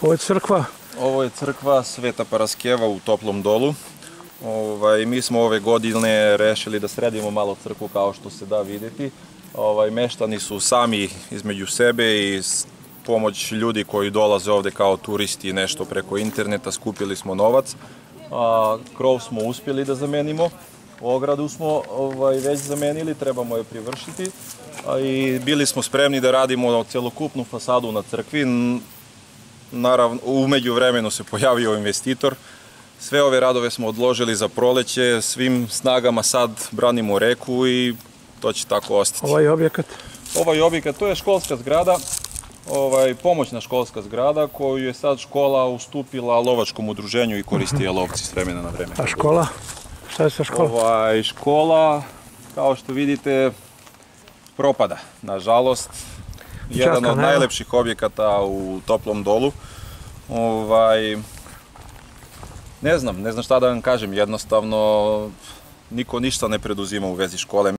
Ovo je crkva? Ovo je crkva Sveta Paraskeva u Toplom Dolu. Mi smo ove godine rešili da sredimo malo crkvu kao što se da vidjeti. Meštani su sami između sebe i pomoć ljudi koji dolaze ovde kao turisti nešto preko interneta, skupili smo novac. Krov smo uspjeli da zamenimo, ogradu smo već zamenili, trebamo je privršiti. I bili smo spremni da radimo celokupnu fasadu na crkvi. Naravno, umeđu vremenu se pojavio investitor. Sve ove radove smo odložili za proleće, svim snagama sad branimo reku i to će tako ostati. Ovaj objekat? Ovaj objekat, to je školska zgrada, pomoćna školska zgrada koju je sad škola ustupila lovačkom udruženju i koristi je lovci s vremena na vreme. A škola? Šta je sa školom? Škola, kao što vidite, propada, nažalost. Jedan od najlepših objekata u Toplom Dolu. Ne znam šta da vam kažem, jednostavno niko ništa ne preduzima u vezi škole.